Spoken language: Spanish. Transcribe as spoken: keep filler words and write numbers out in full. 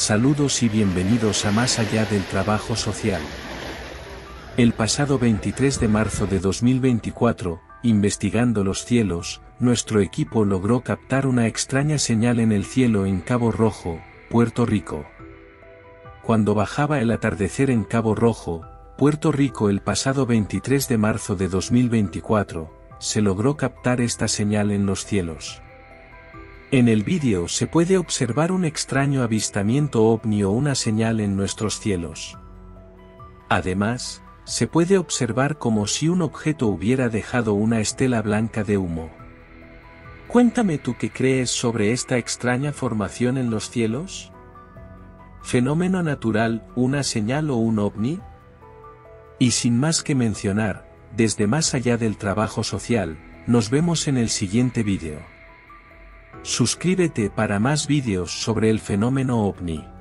Saludos y bienvenidos a Más allá del trabajo social. El pasado veintitrés de marzo de dos mil veinticuatro, investigando los cielos, nuestro equipo logró captar una extraña señal en el cielo en Cabo Rojo, Puerto Rico. Cuando bajaba el atardecer en Cabo Rojo, Puerto Rico el pasado veintitrés de marzo de dos mil veinticuatro, se logró captar esta señal en los cielos. En el vídeo se puede observar un extraño avistamiento ovni o una señal en nuestros cielos. Además, se puede observar como si un objeto hubiera dejado una estela blanca de humo. Cuéntame tú qué crees sobre esta extraña formación en los cielos. ¿Fenómeno natural, una señal o un ovni? Y sin más que mencionar, desde Más allá del trabajo social, nos vemos en el siguiente vídeo. Suscríbete para más vídeos sobre el fenómeno ovni.